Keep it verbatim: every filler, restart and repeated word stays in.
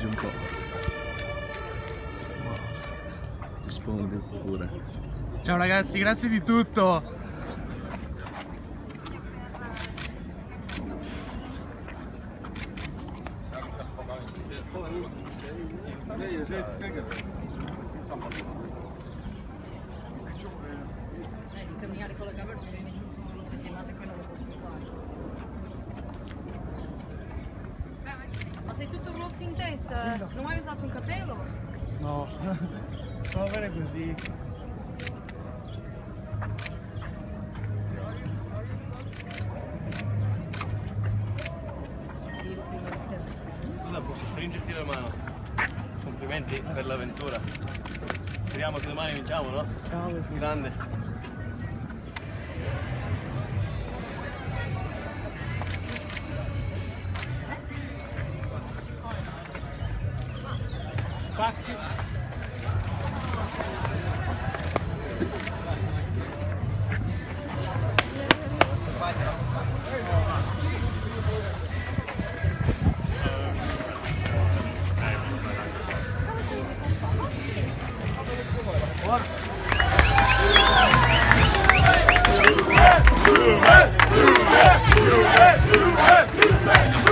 un po'. Rispondi pure. Ciao ragazzi, grazie di tutto. Di camminare con la camera mi viene giù solo queste immagini che non le posso usare. Ma sei tutto rosso in testa? Non hai usato un capello? No, va bene così. Scusa, posso stringerti la mano? Complimenti per l'avventura. Speriamo che domani vinciamo, no? Ciao. Grande. Spazi. Juve! Juve! Juve! Juve!